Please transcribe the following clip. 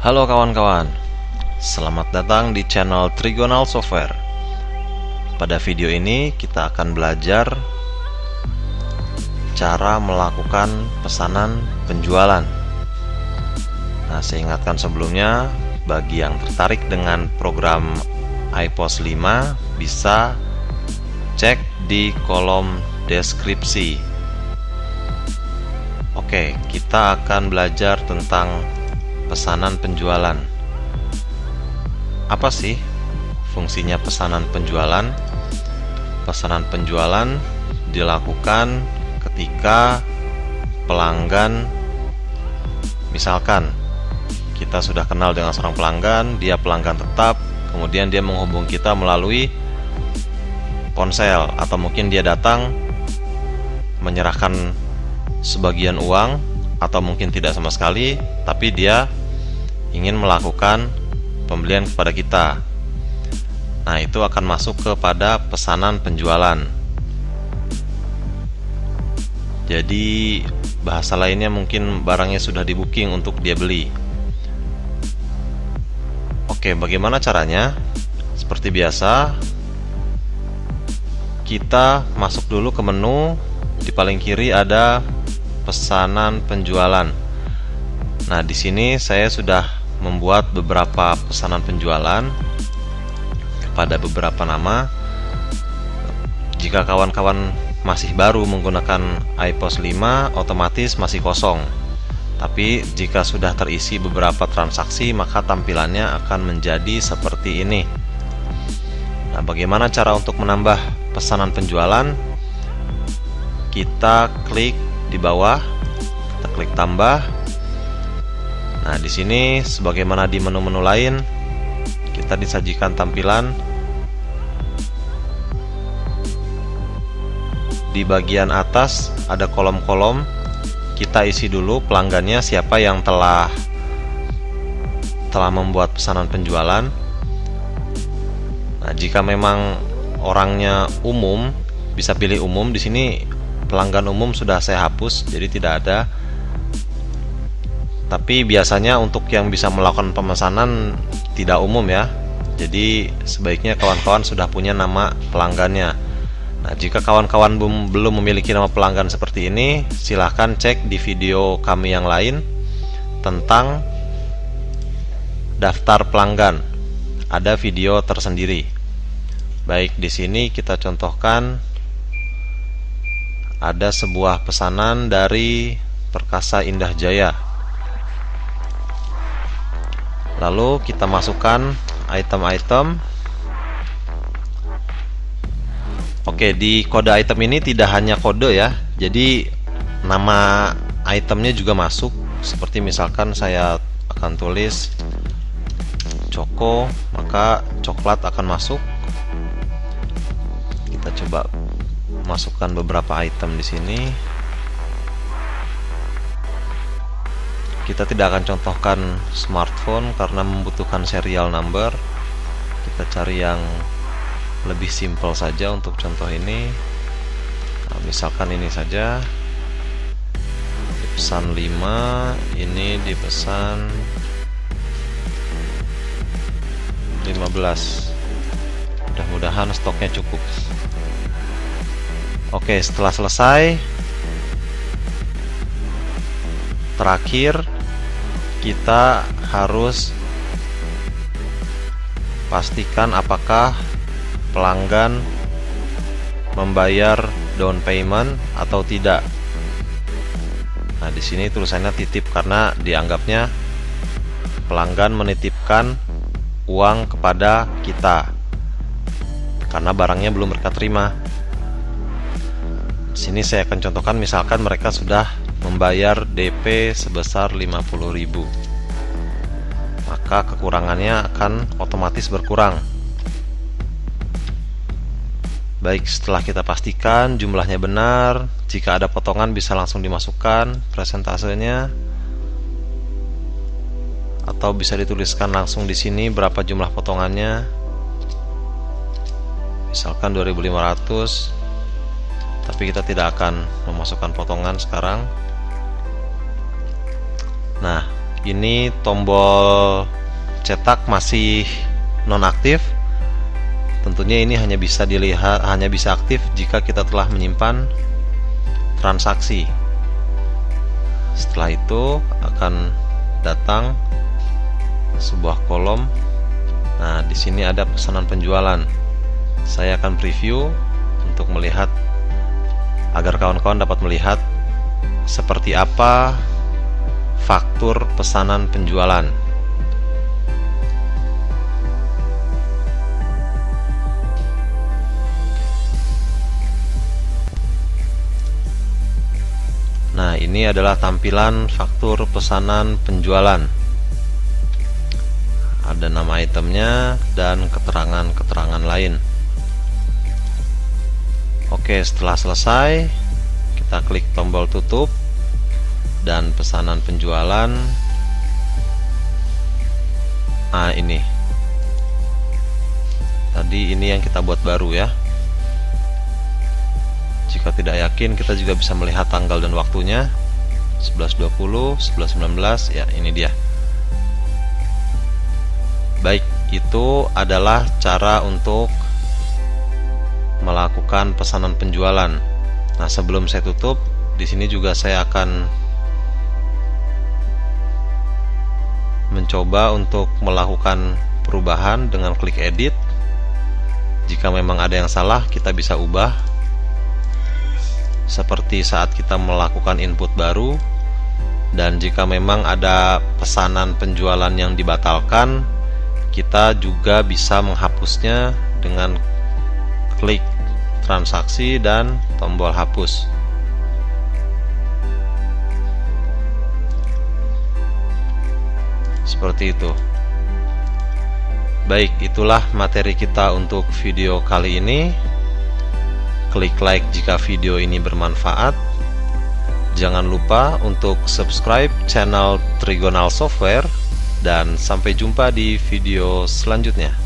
Halo kawan-kawan, selamat datang di channel Trigonal Software. Pada video ini kita akan belajar cara melakukan pesanan penjualan. Nah, saya ingatkan sebelumnya, bagi yang tertarik dengan program iPOS 5 bisa cek di kolom deskripsi. Oke, kita akan belajar tentang pesanan penjualan. Apa sih fungsinya pesanan penjualan? Pesanan penjualan dilakukan ketika pelanggan, misalkan kita sudah kenal dengan seorang pelanggan, dia pelanggan tetap, kemudian dia menghubungi kita melalui ponsel, atau mungkin dia datang menyerahkan sebagian uang, atau mungkin tidak sama sekali, tapi dia ingin melakukan pembelian kepada kita. Nah, itu akan masuk kepada pesanan penjualan. Jadi bahasa lainnya mungkin barangnya sudah di booking untuk dia beli. Oke, bagaimana caranya? Seperti biasa, kita masuk dulu ke menu. Di paling kiri ada pesanan penjualan. Nah, di sini saya sudah membuat beberapa pesanan penjualan kepada beberapa nama. Jika kawan-kawan masih baru menggunakan iPOS 5, otomatis masih kosong. Tapi jika sudah terisi beberapa transaksi, maka tampilannya akan menjadi seperti ini. Nah, bagaimana cara untuk menambah pesanan penjualan? Kita klik di bawah, kita klik tambah. Nah, di sini sebagaimana di menu-menu lain, kita disajikan tampilan di bagian atas ada kolom-kolom. Kita isi dulu pelanggannya, siapa yang telah membuat pesanan penjualan. Nah, jika memang orangnya umum, bisa pilih umum. Di sini pelanggan umum sudah saya hapus, jadi tidak ada. Tapi biasanya untuk yang bisa melakukan pemesanan tidak umum ya. Jadi sebaiknya kawan-kawan sudah punya nama pelanggannya. Nah, jika kawan-kawan belum memiliki nama pelanggan seperti ini, silahkan cek di video kami yang lain tentang daftar pelanggan. Ada video tersendiri. Baik, di sini kita contohkan ada sebuah pesanan dari Perkasa Indah Jaya. Lalu kita masukkan item-item. Oke, di kode item ini tidak hanya kode ya, jadi nama itemnya juga masuk. Seperti misalkan saya akan tulis Coko, maka coklat akan masuk. Kita coba masukkan beberapa item di sini. Kita tidak akan contohkan smartphone karena membutuhkan serial number. Kita cari yang lebih simpel saja untuk contoh ini. Nah, misalkan ini saja. Dipesan 5, ini dipesan 15. Mudah-mudahan stoknya cukup. Oke, setelah selesai, terakhir kita harus pastikan apakah pelanggan membayar down payment atau tidak. Nah, di sini tulisannya titip karena dianggapnya pelanggan menitipkan uang kepada kita karena barangnya belum mereka terima. Di sini saya akan contohkan, misalkan mereka sudah membayar DP sebesar 50.000, maka kekurangannya akan otomatis berkurang. Baik, setelah kita pastikan jumlahnya benar, jika ada potongan bisa langsung dimasukkan presentasenya, atau bisa dituliskan langsung di sini berapa jumlah potongannya. Misalkan 2.500, tapi kita tidak akan memasukkan potongan sekarang. Nah, ini tombol cetak masih nonaktif. Tentunya ini hanya bisa dilihat, hanya bisa aktif jika kita telah menyimpan transaksi. Setelah itu akan datang sebuah kolom. Nah, di sini ada pesanan penjualan. Saya akan preview untuk melihat, agar kawan-kawan dapat melihat seperti apa faktur pesanan penjualan. Nah, ini adalah tampilan faktur pesanan penjualan. Ada nama itemnya dan keterangan-keterangan lain. Oke, setelah selesai, kita klik tombol tutup dan pesanan penjualan. Nah, ini. Tadi ini yang kita buat baru ya. Jika tidak yakin, kita juga bisa melihat tanggal dan waktunya. 11.20, 11.19, ya ini dia. Baik, itu adalah cara untuk melakukan pesanan penjualan. Nah, sebelum saya tutup, di sini juga saya akan mencoba untuk melakukan perubahan dengan klik edit. Jika memang ada yang salah, kita bisa ubah. Seperti saat kita melakukan input baru, dan jika memang ada pesanan penjualan yang dibatalkan, kita juga bisa menghapusnya dengan klik transaksi dan tombol hapus. Seperti itu. Baik, itulah materi kita untuk video kali ini. Klik like jika video ini bermanfaat. Jangan lupa untuk subscribe channel Trigonal Software, dan sampai jumpa di video selanjutnya.